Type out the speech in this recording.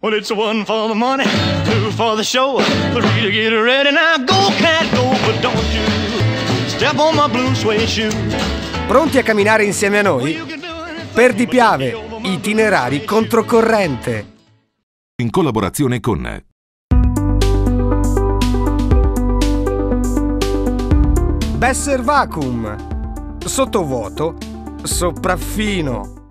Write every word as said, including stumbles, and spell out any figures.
Well, it's one for the money, two for the show, three to get ready. Now go, cat, go, but don't you step on my blue suede shoe. Pronti a camminare insieme a noi? Perdi Piave, itinerari controcorrente. In collaborazione con Besser Vacuum. Sottovuoto, sopraffino.